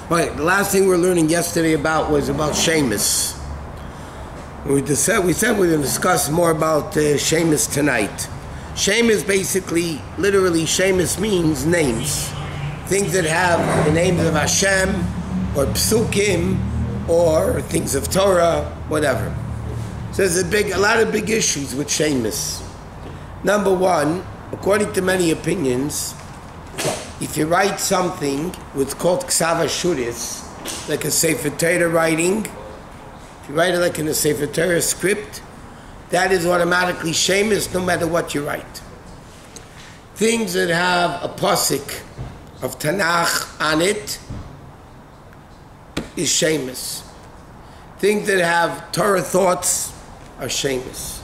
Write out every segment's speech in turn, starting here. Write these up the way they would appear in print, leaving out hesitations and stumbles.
Right, the last thing we were learning yesterday was about Shemus. We said we're going to discuss more about Shemus tonight. Shemus basically, literally, Shemus means names. Things that have the names of Hashem, or Psukim, or things of Torah, whatever. So there's a lot of big issues with Shemus. Number one, according to many opinions, if you write something what's called Ksav Ashuris, like a Sefer Torah writing, if you write it like in a Sefer Torah script, that is automatically Shemus no matter what you write. Things that have a pasuk of Tanakh on it is Shemus. Things that have Torah thoughts are Shemus.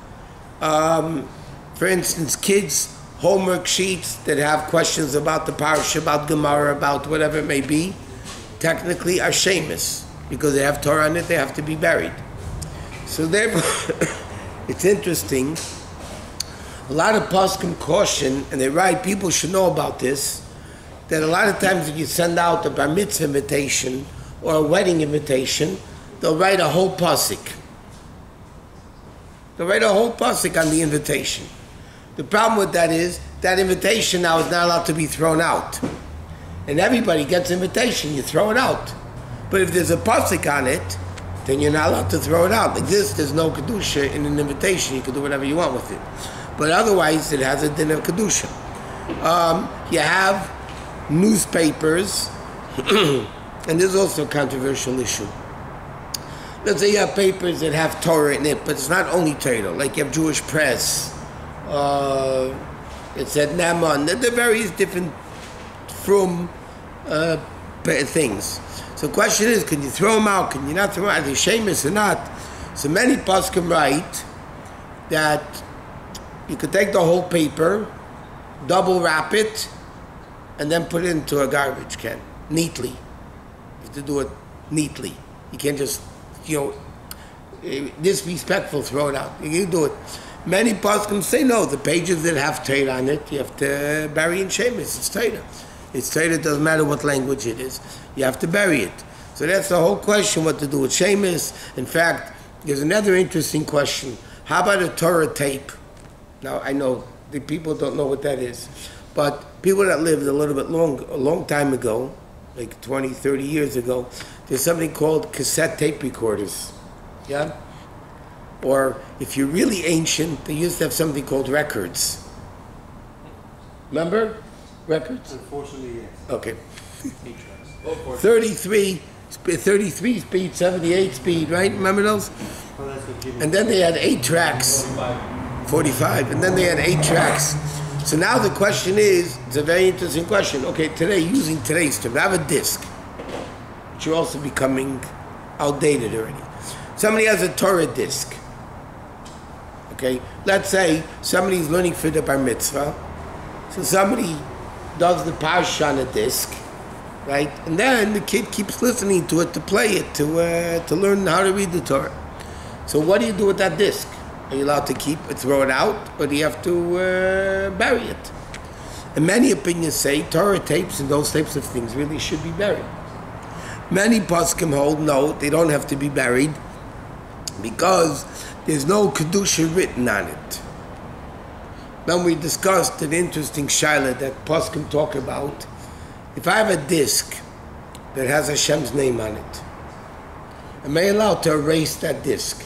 For instance, kids' homework sheets that have questions about the parasha, about Gemara, about whatever it may be, technically are Shemus. Because they have Torah on it, they have to be buried. So therefore, it's interesting. A lot of poskim caution, and they write, people should know about this, that a lot of times if you send out a bar mitzvah invitation or a wedding invitation, they'll write a whole pasuk. They'll write a whole pasuk on the invitation. The problem with that is, that invitation now is not allowed to be thrown out. And everybody gets invitation, you throw it out. But if there's a pasuk on it, then you're not allowed to throw it out. Like this, there's no kedusha in an invitation. You can do whatever you want with it. But otherwise, it has a din of kedusha. You have newspapers, and there's also a controversial issue. Let's say you have papers that have Torah in it, but it's not only Torah. Like you have Jewish Press, it's at Naman. There are various different from things. So the question is, can you throw them out? Can you not throw them out? Are they Shemus or not? So many poskim write that you could take the whole paper, double wrap it, and then put it into a garbage can, neatly. You have to do it neatly. You can't just, disrespectful, throw it out. You do it. Many poskim say no, the pages that have Torah on it, you have to bury in Shemus. It's Torah. It's Torah, it doesn't matter what language it is. You have to bury it. So that's the whole question, what to do with Shemus. In fact, there's another interesting question. How about a Torah tape? Now, I know the people don't know what that is, but people that lived a long time ago, like 20, 30 years ago, there's something called cassette tape recorders. Yeah? Or if you're really ancient, they used to have something called records. Remember? Records? Unfortunately, yes. Okay. 33 speed, 78 speed, right? Remember those? And then they had 8 tracks. 45. And then they had 8 tracks. So now the question is, it's a very interesting question. Okay, today, using today's term, I have a disc, which are also becoming outdated already. Somebody has a Torah disc. Okay, let's say somebody's learning for the bar mitzvah. So somebody does the parsha on a disc, right? And then the kid keeps listening to it, to play it, to learn how to read the Torah. So what do you do with that disc? Are you allowed to keep it, throw it out, or do you have to bury it? And many opinions say Torah tapes and those types of things really should be buried. Many poskim hold no, they don't have to be buried because there's no kedusha written on it. Then we discussed an interesting shaila that poskim talk about. If I have a disc that has Hashem's name on it, am I allowed to erase that disc?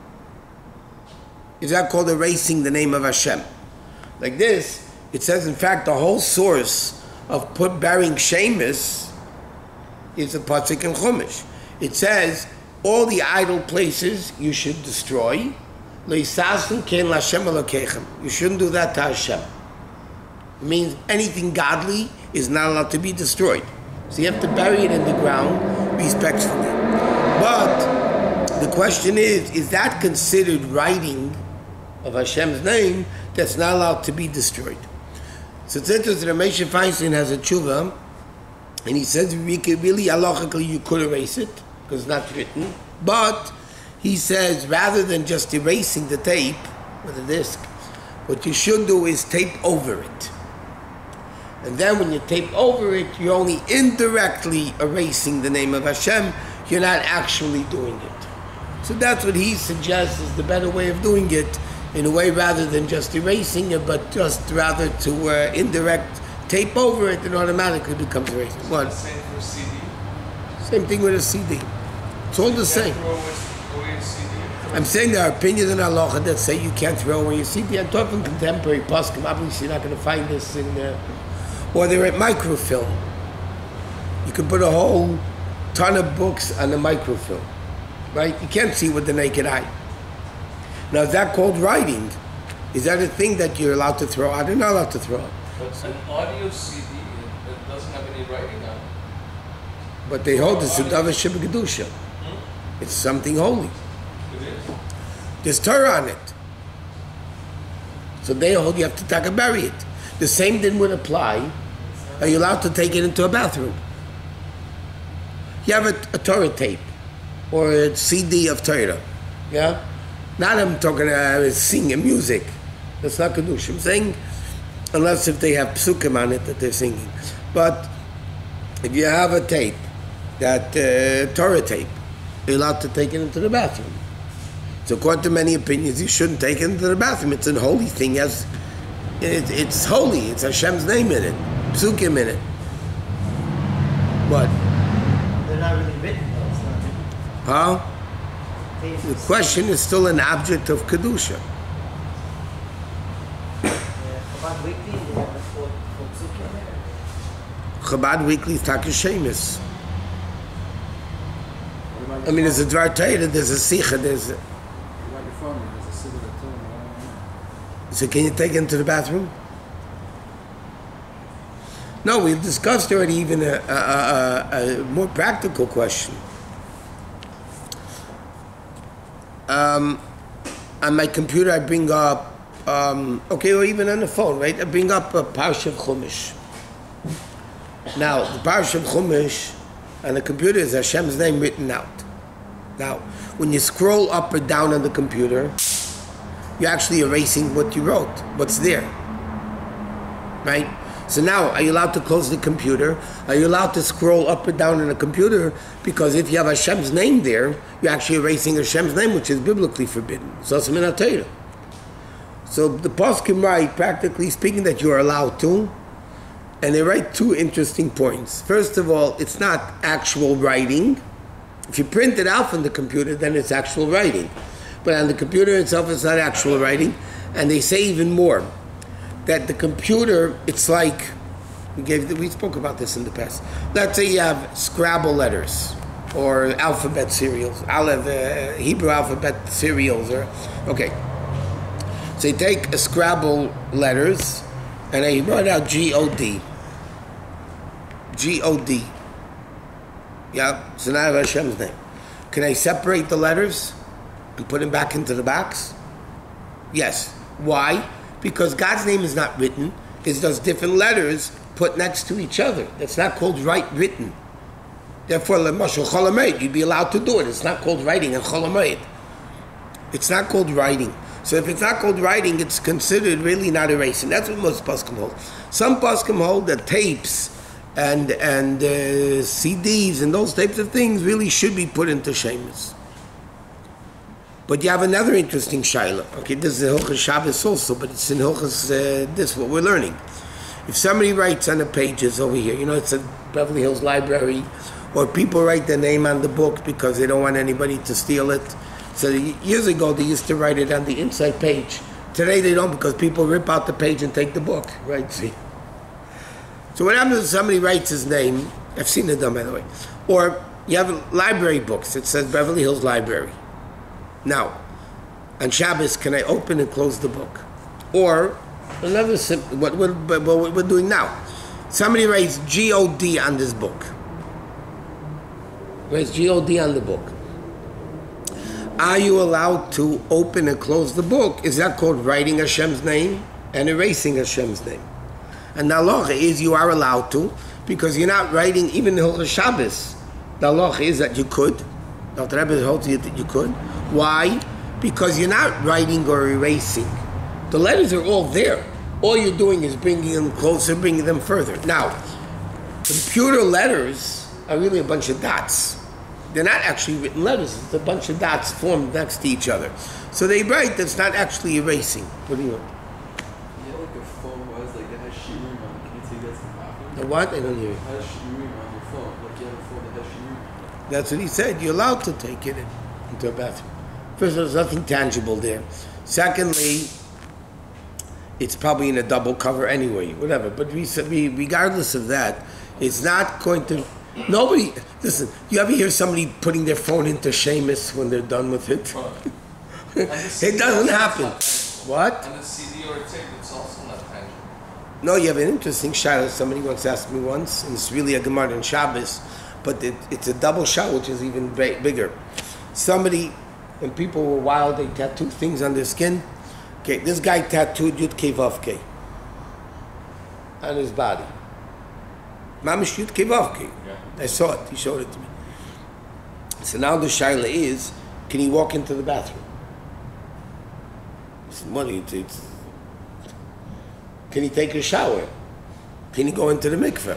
Is that called erasing the name of Hashem? Like this, it says in fact the whole source of burying Shemus is a pasuk in Chumash. It says all the idol places you should destroy. You shouldn't do that to Hashem. It means anything godly is not allowed to be destroyed. So you have to bury it in the ground respectfully. But the question is that considered writing of Hashem's name that's not allowed to be destroyed? So it's interesting that Moshe Feinstein has a tshuva, and he says really halachically you could erase it because it's not written, but he says rather than just erasing the tape with the disc, what you should do is tape over it. And then when you tape over it, you're only indirectly erasing the name of Hashem. You're not actually doing it. So that's what he suggests is the better way of doing it, in a way rather than just erasing it, but just rather to indirect tape over it, and automatically becomes erased. What? Same for CD? Same thing with a CD. It's all the same. Throw away a CD? I'm saying there are opinions in halacha that say you can't throw away your CD. I'm talking contemporary poskim. Obviously, you're not going to find this in, or they're at microfilm. You can put a whole ton of books on a microfilm, right? You can't see with the naked eye. Now, is that called writing? Is that a thing that you're allowed to throw out? You're not allowed to throw out. But an audio CD, it doesn't have any writing on it. But they hold the Sudava Sheba Kedusha. It's something holy. It is? There's Torah on it. So they hold you have to bury it. The same thing would apply. Are you allowed to take it into a bathroom? You have a Torah tape or a CD of Torah. Yeah? Not I'm talking singing music. That's not Kedusha. I'm saying, unless if they have psukim on it that they're singing. But if you have a tape, that Torah tape, you're allowed to take it into the bathroom. So according to many opinions, you shouldn't take it into the bathroom. It's a holy thing. It's holy. It's Hashem's name in it. Psukim in it. What? They're not really written though. It's not written. Huh? The question is still an object of Kedusha. Chabad Weekly, they have a full psukim there. Chabad Weekly is Taka Shemus. I mean, there's a Dvar Torah, there's a Sikha, So can you take it into the bathroom? No, we've discussed already even a more practical question. On my computer, I bring up, or even on the phone, right? I bring up a Parsha of Chumash. Now, the Parsha of Chumash on the computer is Hashem's name written out. Now, when you scroll up or down on the computer, you're actually erasing what you wrote, what's there. Right? So now, are you allowed to close the computer? Are you allowed to scroll up or down on the computer? Because if you have Hashem's name there, you're actually erasing Hashem's name, which is biblically forbidden. So the poskim write, practically speaking, that you're allowed to, and they write two interesting points. First of all, it's not actual writing. If you print it out from the computer, then it's actual writing. But on the computer itself, it's not actual writing. And they say even more, that the computer, it's like, we spoke about this in the past. Let's say you have Scrabble letters, or alphabet serials, Hebrew alphabet serials, okay. So you take a Scrabble letters, and I write out G-O-D. G-O-D. Yeah, so now I have Hashem's name. Can I separate the letters and put them back into the box? Yes. Why? Because God's name is not written. It's just different letters put next to each other. That's not called written. Therefore, Lemashal Cholamayit, you'd be allowed to do it. It's not called writing in Cholamayit. It's not called writing. So if it's not called writing, it's considered really not erasing. That's what most poskim hold. Some poskim hold that tapes and CDs and those types of things really should be put into Shemus. But you have another interesting shaila. Okay, this is Hilchas Shabbos also, but it's in Hilchas, this, what we're learning. If somebody writes on the pages over here, it's a Beverly Hills Library, or people write their name on the book because they don't want anybody to steal it. So years ago, they used to write it on the inside page. Today, they don't because people rip out the page and take the book, right? See? So what happens if somebody writes his name? I've seen it done, by the way. Or you have library books. It says Beverly Hills Library. Now, on Shabbos, can I open and close the book? Or another what we're doing now. Somebody writes G-O-D on this book. Writes G-O-D on the book. Are you allowed to open and close the book? Is that called writing Hashem's name and erasing Hashem's name? And the halacha is you are allowed to, because you're not writing even the Hilchas Shabbos. The halacha is that you could. The Rebbe holds you that you could. Why? Because you're not writing or erasing. The letters are all there. all you're doing is bringing them closer, bringing them further. Now, computer letters are really a bunch of dots. They're not actually written letters. It's a bunch of dots formed next to each other. So they write that's not actually erasing. What do you want? Yeah, like a phone was like that has shirim on it. Can you take that to the bathroom? The what? I don't hear you. It has shirim on your phone. Like you have a phone that has shirim on it. That's what he said. You're allowed to take it into a bathroom. First of all, there's nothing tangible there. Secondly, it's probably in a double cover anyway, whatever. But regardless of that, it's not going to... Nobody... Listen, you ever hear somebody putting their phone into Seamus when they're done with it? It doesn't happen. What? On the CD or tape, it's also not tangible. No, you have an interesting shaila. Somebody once asked me once, and it's really a Gemara in Shabbos, but it's a double shot, which is even bigger. Somebody, when people were wild, they tattooed things on their skin. Okay, this guy tattooed Yud Kei Vav Kei on his body. Mamish Yud Kei Vav Kei. I saw it. He showed it to me. So now the shaila is, can he walk into the bathroom? Can he take a shower? Can he go into the mikveh?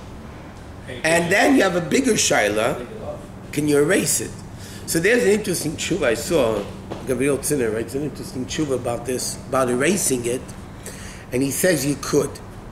And then you have a bigger shaila. Can you erase it? So there's an interesting tshuva I saw. Gabriel Zinner writes an interesting tshuva about this, about erasing it. And he says you could.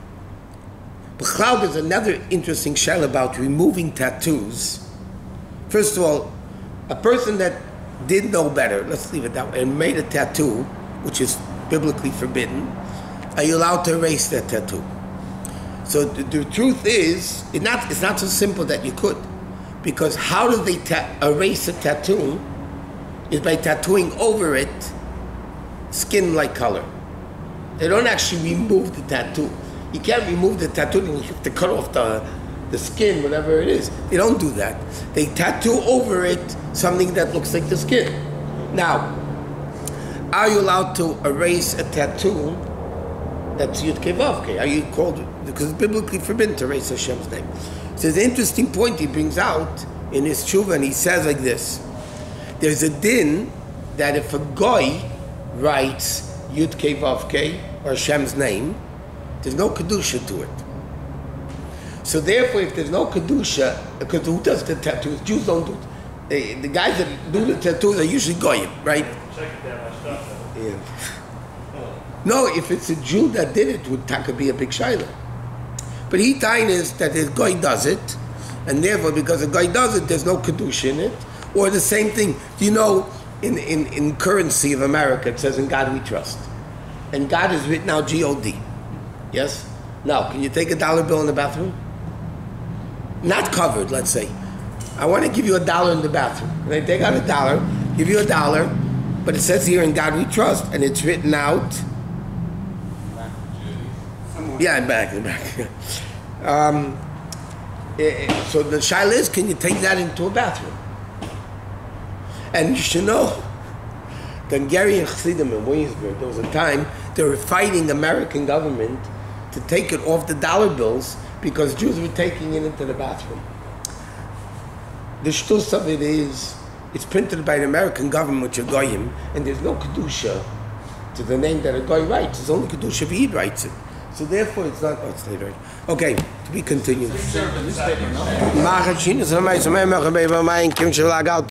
B'chlal, there's another interesting shaila about removing tattoos. First of all, a person that did know better, let's leave it that way, and made a tattoo, which is biblically forbidden, are you allowed to erase that tattoo? So the truth is, it's not so simple that you could. Because how do they erase a tattoo? Is by tattooing over it skin-like color. They don't actually remove the tattoo. You can't remove the tattoo, and you have to cut off the skin, whatever it is. They don't do that. They tattoo over it something that looks like the skin. Now, are you allowed to erase a tattoo that's Yud Kei Vav Kei? Are you called, because it's biblically forbidden to erase Hashem's name. So there's an interesting point he brings out in his tshuva, and he says like this. There's a din that if a goy writes Yud Kei Vav Kei, or Hashem's name, there's no kedusha to it. So therefore, if there's no kedusha, because who does the tattoos? Jews don't do it. The guys that do the tattoos are usually goyim, right? Yeah. No, if it's a Jew that did it, would could be a big shaila. But he time is that the guy does it, and therefore, because the guy does it, there's no kedusha in it. Or the same thing, you know, in currency of America, it says, "In God we trust," and God is written out G-O-D. Yes. Now, can you take a dollar bill in the bathroom? Not covered, let's say. I want to give you $1 in the bathroom. And I take out $1, give you $1, but it says here, "In God we trust," and it's written out. Yeah, in back. So the shaila is, can you take that into a bathroom? And you should know, the Hungarian Chassidim in Williamsburg, there was a time they were fighting the American government to take it off the dollar bills because Jews were taking it into the bathroom. The shtus of it is, it's printed by the American government, which are goyim, and there's no kedusha to the name that a goy writes. It's only kedusha if he writes it. So therefore, it's not. Oh, it's not right. Okay, to be continued.